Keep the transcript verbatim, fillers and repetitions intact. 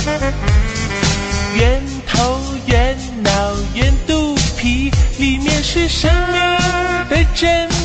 圆头圆脑圆肚皮，里面是生命的真